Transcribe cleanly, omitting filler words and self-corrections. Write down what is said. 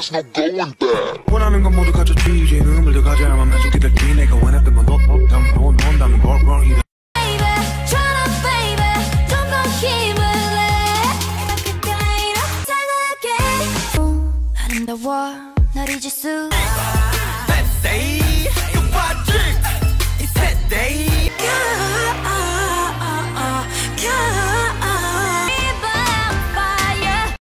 there's no going back. 원하는 건 모두 갖췄지 이제 눈물 더 가져야만 만족이 될지 내가 원했던 건 논다면 걸걸이 아름다워 널 잊을 수 Let's say